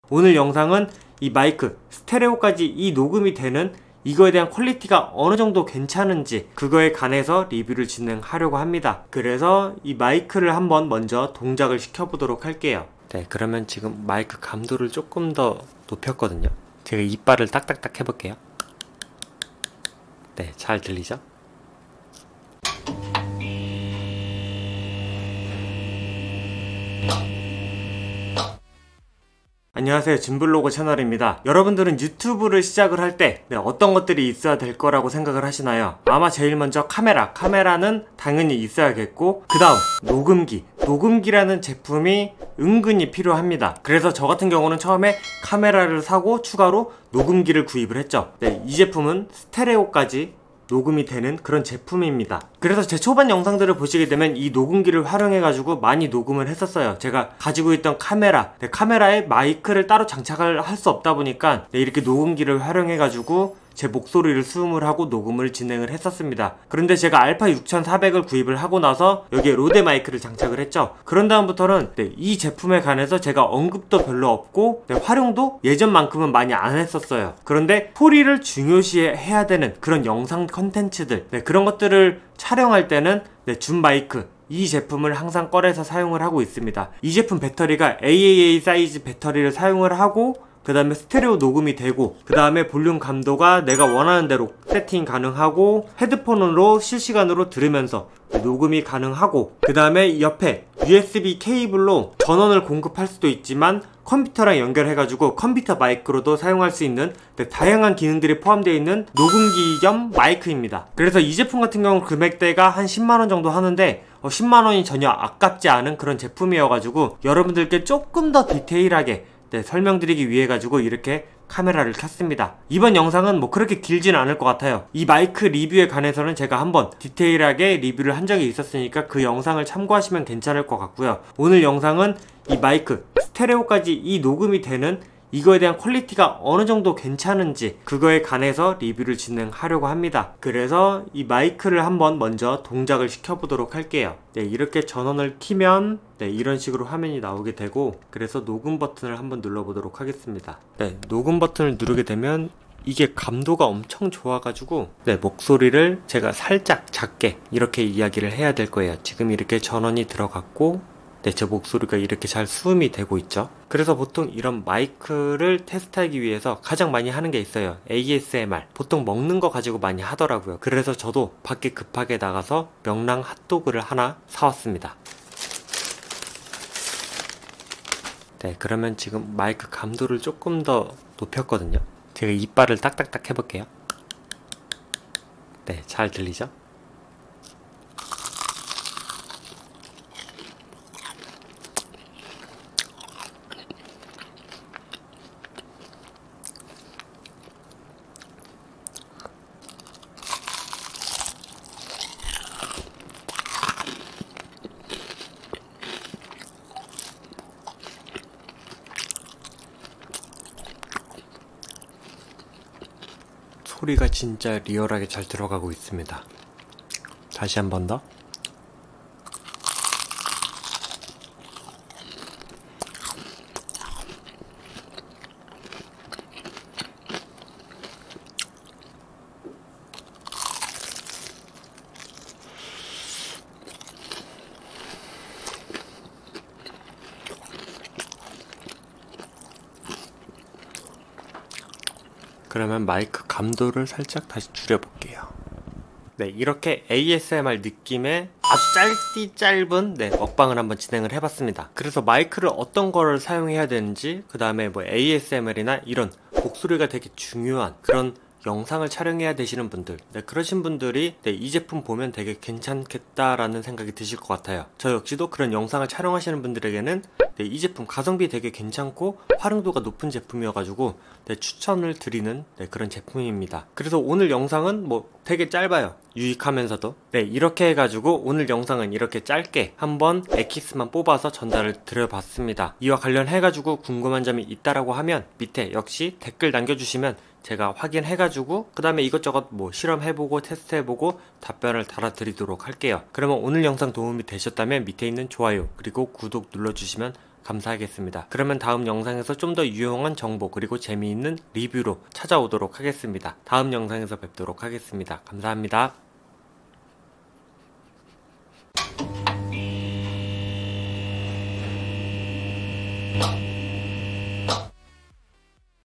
오늘 영상은 이 마이크 스테레오까지 이 녹음이 되는 이거에 대한 퀄리티가 어느 정도 괜찮은지 그거에 관해서 리뷰를 진행하려고 합니다. 그래서 이 마이크를 한번 먼저 동작을 시켜보도록 할게요. 네, 그러면 지금 마이크 감도를 조금 더 높였거든요. 제가 이빨을 딱딱딱 해볼게요. 네, 잘 들리죠? 안녕하세요, 진블로그 채널입니다. 여러분들은 유튜브를 시작을 할 때 어떤 것들이 있어야 될 거라고 생각을 하시나요? 아마 제일 먼저 카메라는 당연히 있어야겠고, 그 다음 녹음기라는 제품이 은근히 필요합니다. 그래서 저 같은 경우는 처음에 카메라를 사고 추가로 녹음기를 구입을 했죠. 네, 이 제품은 스테레오까지 녹음이 되는 그런 제품입니다. 그래서 제 초반 영상들을 보시게 되면 이 녹음기를 활용해가지고 많이 녹음을 했었어요. 제가 가지고 있던 카메라에 마이크를 따로 장착을 할 수 없다 보니까 이렇게 녹음기를 활용해가지고 제 목소리를 수음을 하고 녹음을 진행을 했었습니다. 그런데 제가 알파 6400을 구입을 하고 나서 여기에 로데 마이크를 장착을 했죠. 그런 다음부터는 이 제품에 관해서 제가 언급도 별로 없고 활용도 예전만큼은 많이 안 했었어요. 그런데 소리를 중요시해야 되는 그런 영상 컨텐츠들, 그런 것들을 촬영할 때는 줌 마이크 이 제품을 항상 꺼내서 사용을 하고 있습니다. 이 제품 배터리가 AAA 사이즈 배터리를 사용을 하고, 그 다음에 스테레오 녹음이 되고, 그 다음에 볼륨 감도가 내가 원하는 대로 세팅 가능하고, 헤드폰으로 실시간으로 들으면서 녹음이 가능하고, 그 다음에 옆에 USB 케이블로 전원을 공급할 수도 있지만 컴퓨터랑 연결해가지고 컴퓨터 마이크로도 사용할 수 있는 다양한 기능들이 포함되어 있는 녹음기 겸 마이크입니다. 그래서 이 제품 같은 경우 금액대가 한 10만원 정도 하는데 10만원이 전혀 아깝지 않은 그런 제품이어가지고 여러분들께 조금 더 디테일하게 설명드리기 위해 가지고 이렇게 카메라를 켰습니다. 이번 영상은 그렇게 길진 않을 것 같아요. 이 마이크 리뷰에 관해서는 제가 한번 디테일하게 리뷰를 한 적이 있었으니까 그 영상을 참고하시면 괜찮을 것 같고요. 오늘 영상은 이 마이크 스테레오까지 이 녹음이 되는 이거에 대한 퀄리티가 어느 정도 괜찮은지 그거에 관해서 리뷰를 진행하려고 합니다. 그래서 이 마이크를 한번 먼저 동작을 시켜보도록 할게요. 이렇게 전원을 키면 이런 식으로 화면이 나오게 되고, 그래서 녹음 버튼을 한번 눌러보도록 하겠습니다. 녹음 버튼을 누르게 되면 이게 감도가 엄청 좋아가지고 목소리를 제가 살짝 작게 이렇게 이야기를 해야 될 거예요. 지금 이렇게 전원이 들어갔고 제 목소리가 이렇게 잘 수음이 되고 있죠. 그래서 보통 이런 마이크를 테스트하기 위해서 가장 많이 하는 게 있어요. ASMR. 보통 먹는 거 가지고 많이 하더라고요. 그래서 저도 밖에 급하게 나가서 명랑 핫도그를 하나 사왔습니다. 그러면 지금 마이크 감도를 조금 더 높였거든요. 제가 이빨을 딱딱딱 해볼게요. 잘 들리죠? 소리가 진짜 리얼하게 잘 들어가고 있습니다. 다시 한 번 더. 그러면 마이크 감도를 살짝 다시 줄여볼게요. 이렇게 ASMR 느낌의 아주 짧은 먹방을 한번 진행을 해봤습니다. 그래서 마이크를 어떤 거를 사용해야 되는지, 그 다음에 ASMR이나 이런 목소리가 되게 중요한 그런 영상을 촬영해야 되시는 분들, 그러신 분들이 이 제품 보면 되게 괜찮겠다라는 생각이 드실 것 같아요. 저 역시도 그런 영상을 촬영하시는 분들에게는 이 제품 가성비 되게 괜찮고 활용도가 높은 제품이어가지고 추천을 드리는 그런 제품입니다. 그래서 오늘 영상은 되게 짧아요. 유익하면서도. 이렇게 해가지고 오늘 영상은 이렇게 짧게 한번 엑기스만 뽑아서 전달을 드려봤습니다. 이와 관련해가지고 궁금한 점이 있다라고 하면 밑에 역시 댓글 남겨주시면 제가 확인해가지고 그 다음에 이것저것 실험해보고 테스트해보고 답변을 달아드리도록 할게요. 그러면 오늘 영상 도움이 되셨다면 밑에 있는 좋아요 그리고 구독 눌러주시면 감사하겠습니다. 그러면 다음 영상에서 좀 더 유용한 정보 그리고 재미있는 리뷰로 찾아오도록 하겠습니다. 다음 영상에서 뵙도록 하겠습니다. 감사합니다.